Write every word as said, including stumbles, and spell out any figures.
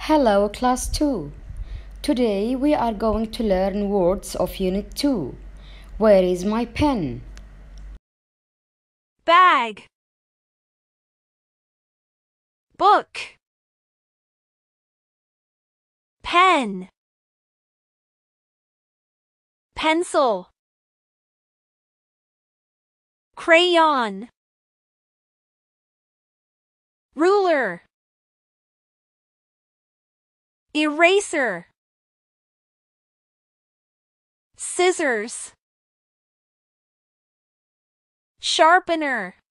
Hello, Class two. Today we are going to learn words of Unit two. Where is my pen? Bag, book, pen, pencil, crayon, ruler, eraser, scissors, sharpener,